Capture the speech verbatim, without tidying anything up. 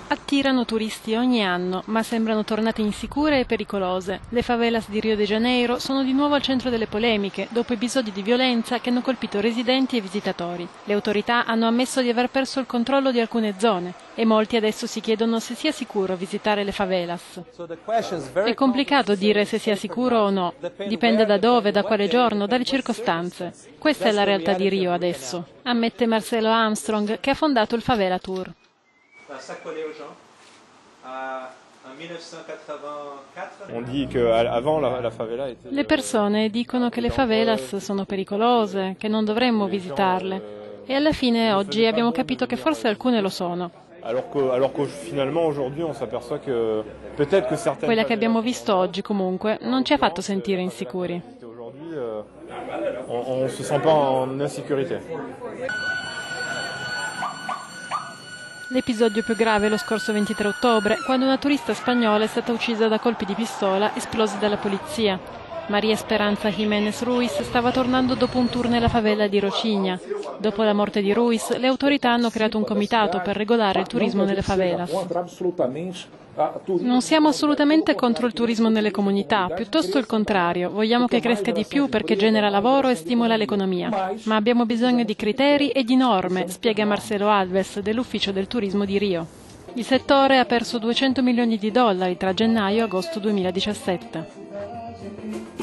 Attirano turisti ogni anno, ma sembrano tornate insicure e pericolose. Le favelas di Rio de Janeiro sono di nuovo al centro delle polemiche, dopo episodi di violenza che hanno colpito residenti e visitatori. Le autorità hanno ammesso di aver perso il controllo di alcune zone e molti adesso si chiedono se sia sicuro visitare le favelas. È complicato dire se sia sicuro o no. Dipende da dove, da quale giorno, dalle circostanze. Questa è la realtà di Rio adesso, ammette Marcelo Armstrong, che ha fondato il Favela Tour. Le persone dicono che le favelas sono pericolose, che non dovremmo visitarle. E alla fine oggi abbiamo capito che forse alcune lo sono. Quella che abbiamo visto oggi comunque non ci ha fatto sentire insicuri. On se sent pas en insécurité. L'episodio più grave è lo scorso ventitré ottobre, quando una turista spagnola è stata uccisa da colpi di pistola esplosi dalla polizia. Maria Esperanza Jiménez Ruiz stava tornando dopo un tour nella favela di Rocinha. Dopo la morte di Ruiz, le autorità hanno creato un comitato per regolare il turismo nelle favelas. Non siamo assolutamente contro il turismo nelle comunità, piuttosto il contrario. Vogliamo che cresca di più perché genera lavoro e stimola l'economia. Ma abbiamo bisogno di criteri e di norme, spiega Marcelo Alves dell'Ufficio del Turismo di Rio. Il settore ha perso duecento milioni di dollari tra gennaio e agosto duemiladiciassette.